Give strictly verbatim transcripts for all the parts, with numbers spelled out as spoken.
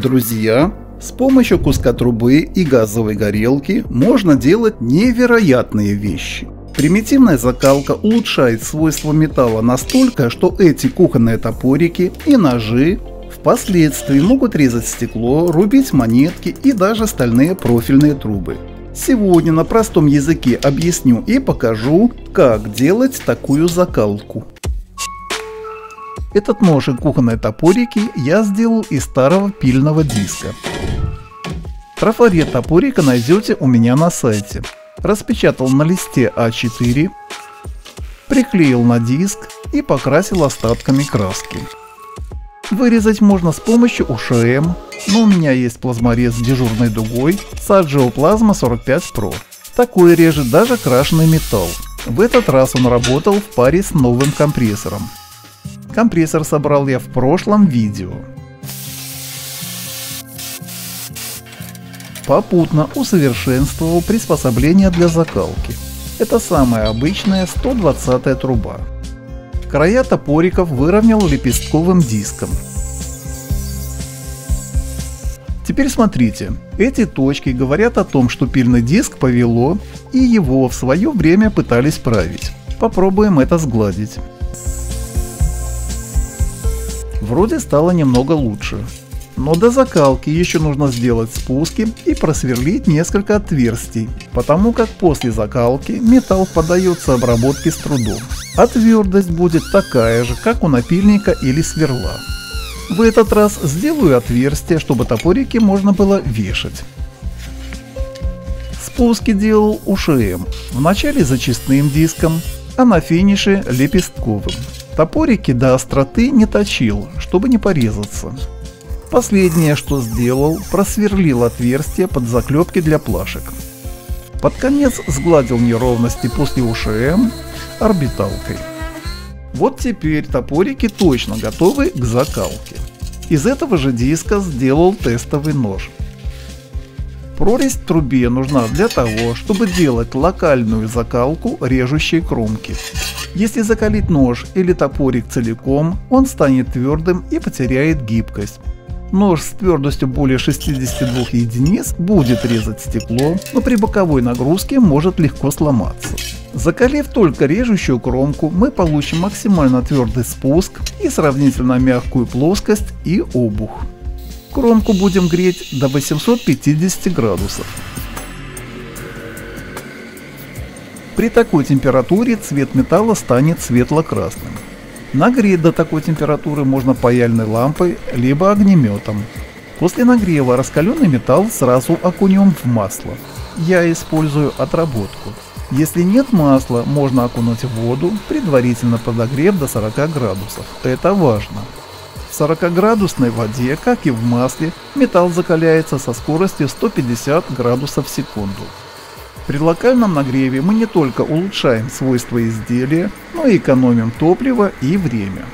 Друзья, с помощью куска трубы и газовой горелки можно делать невероятные вещи. Примитивная закалка улучшает свойства металла настолько, что эти кухонные топорики и ножи впоследствии могут резать стекло, рубить монетки и даже стальные профильные трубы. Сегодня на простом языке объясню и покажу, как делать такую закалку. Этот нож и кухонные топорики я сделал из старого пильного диска. Трафарет топорика найдете у меня на сайте. Распечатал на листе а четыре, приклеил на диск и покрасил остатками краски. Вырезать можно с помощью у ша эм, но у меня есть плазморез с дежурной дугой Sagio Plasma сорок пять про. Такой режет даже крашеный металл. В этот раз он работал в паре с новым компрессором. Компрессор собрал я в прошлом видео. Попутно усовершенствовал приспособление для закалки. Это самая обычная сто двадцатая труба. Края топориков выровнял лепестковым диском. Теперь смотрите, эти точки говорят о том, что пильный диск повело, и его в свое время пытались править. Попробуем это сгладить. Вроде стало немного лучше. Но до закалки еще нужно сделать спуски и просверлить несколько отверстий, потому как после закалки металл поддается обработке с трудом, а твердость будет такая же, как у напильника или сверла. В этот раз сделаю отверстия, чтобы топорики можно было вешать. Спуски делал у ша эм, вначале зачистным диском, а на финише лепестковым. Топорики до остроты не точил, чтобы не порезаться. Последнее, что сделал, просверлил отверстие под заклепки для плашек. Под конец сгладил неровности после у ша эм орбиталкой. Вот теперь топорики точно готовы к закалке. Из этого же диска сделал тестовый нож. Прорезь в трубе нужна для того, чтобы делать локальную закалку режущей кромки. Если закалить нож или топорик целиком, он станет твердым и потеряет гибкость. Нож с твердостью более шестидесяти двух единиц будет резать стекло, но при боковой нагрузке может легко сломаться. Закалив только режущую кромку, мы получим максимально твердый спуск и сравнительно мягкую плоскость и обух. Кромку будем греть до восьмисот пятидесяти градусов. При такой температуре цвет металла станет светло-красным. Нагреть до такой температуры можно паяльной лампой либо огнеметом. После нагрева раскаленный металл сразу окунем в масло. Я использую отработку. Если нет масла, можно окунуть в воду, предварительно подогрев до сорока градусов. Это важно. В сорокаградусной воде, как и в масле, металл закаляется со скоростью сто пятьдесят градусов в секунду. При локальном нагреве мы не только улучшаем свойства изделия, но и экономим топливо и время.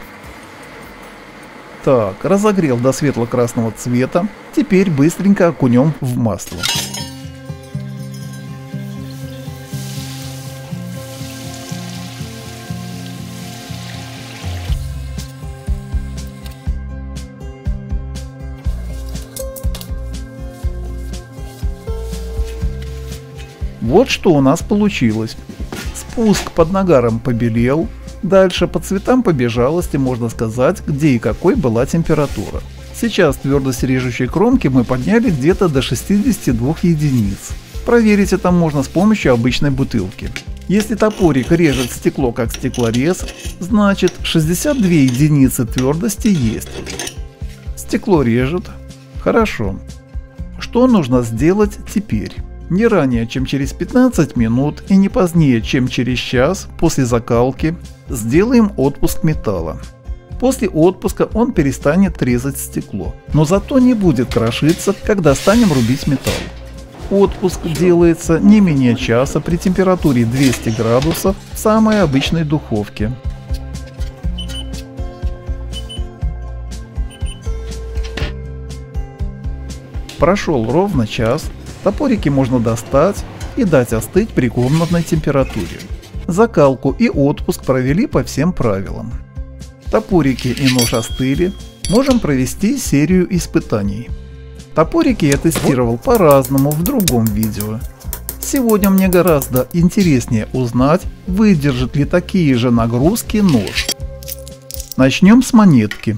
Так, разогрел до светло-красного цвета, теперь быстренько окунем в масло. Вот что у нас получилось. Спуск под нагаром побелел, дальше по цветам побежалости можно сказать, где и какой была температура. Сейчас твердость режущей кромки мы подняли где-то до шестидесяти двух единиц. Проверить это можно с помощью обычной бутылки. Если топорик режет стекло как стеклорез, значит шестьдесят две единицы твердости есть. Стекло режет. Хорошо. Что нужно сделать теперь? Не ранее, чем через пятнадцать минут и не позднее, чем через час после закалки, сделаем отпуск металла. После отпуска он перестанет резать стекло, но зато не будет крошиться, когда станем рубить металл. Отпуск делается не менее часа при температуре двести градусов в самой обычной духовке. Прошел ровно час. Топорики можно достать и дать остыть при комнатной температуре. Закалку и отпуск провели по всем правилам. Топорики и нож остыли, можем провести серию испытаний. Топорики я тестировал по-разному в другом видео. Сегодня мне гораздо интереснее узнать, выдержит ли такие же нагрузки нож. Начнем с монетки.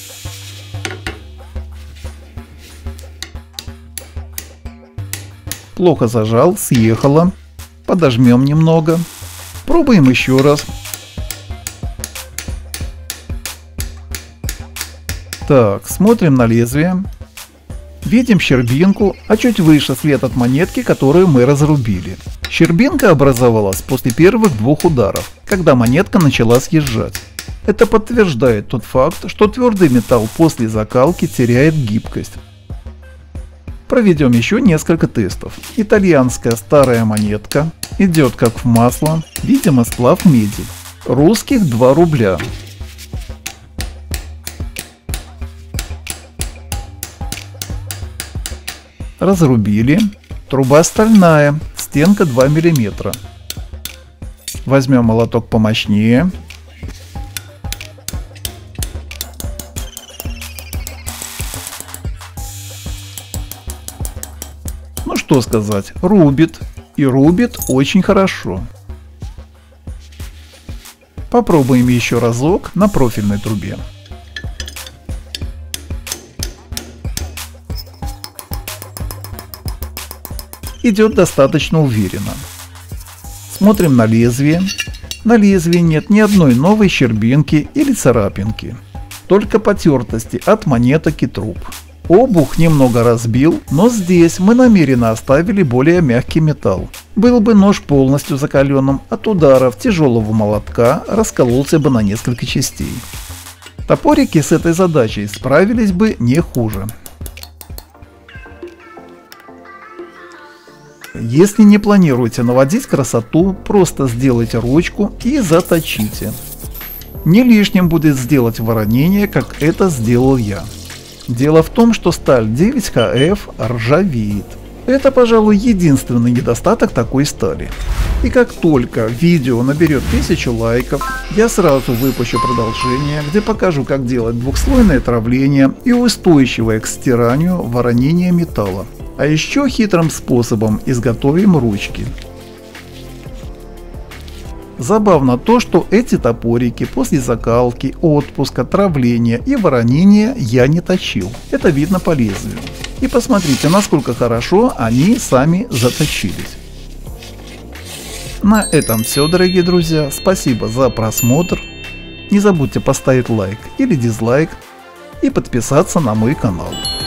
Плохо зажал, съехало. Подожмем немного. Пробуем еще раз. Так, смотрим на лезвие. Видим щербинку, а чуть выше след от монетки, которую мы разрубили. Щербинка образовалась после первых двух ударов, когда монетка начала съезжать. Это подтверждает тот факт, что твердый металл после закалки теряет гибкость. Проведем еще несколько тестов. Итальянская старая монетка. Идет как в масло. Видимо, сплав меди. Русских два рубля. Разрубили. Труба стальная. Стенка два миллиметра. Возьмем молоток помощнее. Ну что сказать, рубит, и рубит очень хорошо. Попробуем еще разок на профильной трубе. Идет достаточно уверенно. Смотрим на лезвие. На лезвии нет ни одной новой щербинки или царапинки, только потертости от монеток и труб. Обух немного разбил, но здесь мы намеренно оставили более мягкий металл. Был бы нож полностью закаленным, от ударов тяжелого молотка раскололся бы на несколько частей. Топорики с этой задачей справились бы не хуже. Если не планируете наводить красоту, просто сделайте ручку и заточите. Не лишним будет сделать воронение, как это сделал я. Дело в том, что сталь девять ха эф ржавеет. Это, пожалуй, единственный недостаток такой стали. И как только видео наберет тысячу лайков, я сразу выпущу продолжение, где покажу, как делать двухслойное травление и устойчивое к стиранию воронение металла. А еще хитрым способом изготовим ручки. Забавно то, что эти топорики после закалки, отпуска, травления и воронения я не точил. Это видно по лезвию. И посмотрите, насколько хорошо они сами заточились. На этом все, дорогие друзья. Спасибо за просмотр. Не забудьте поставить лайк или дизлайк и подписаться на мой канал.